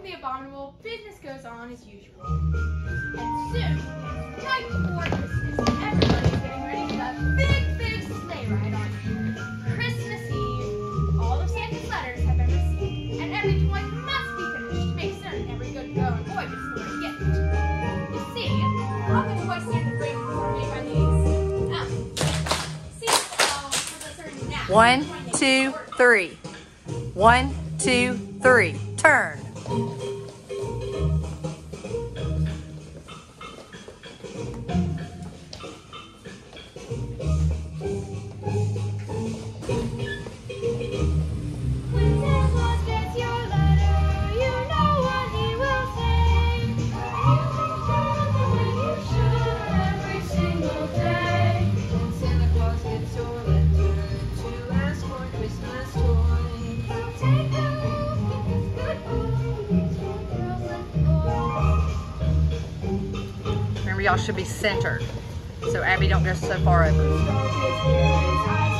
the abominable, business goes on as usual. And soon, right before Christmas, everybody's getting ready for that big sleigh ride on Christmas Eve. All of Santa's letters have been received, and every toy must be finished to make certain every good girl and boy gets the right gift. You see, all the toys Santa brings are made by these. See, 1, 2, 3. 1, 2, 3. Turn. Remember, y'all should be centered so Abby don't go so far over.